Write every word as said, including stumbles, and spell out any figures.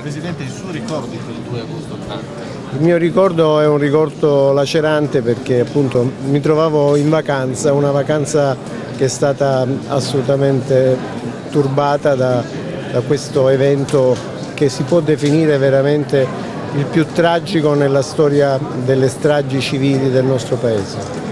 Presidente, il suo ricordo di quel due agosto ottanta? Il mio ricordo è un ricordo lacerante perché appunto mi trovavo in vacanza, una vacanza che è stata assolutamente turbata da, da questo evento che si può definire veramente il più tragico nella storia delle stragi civili del nostro Paese.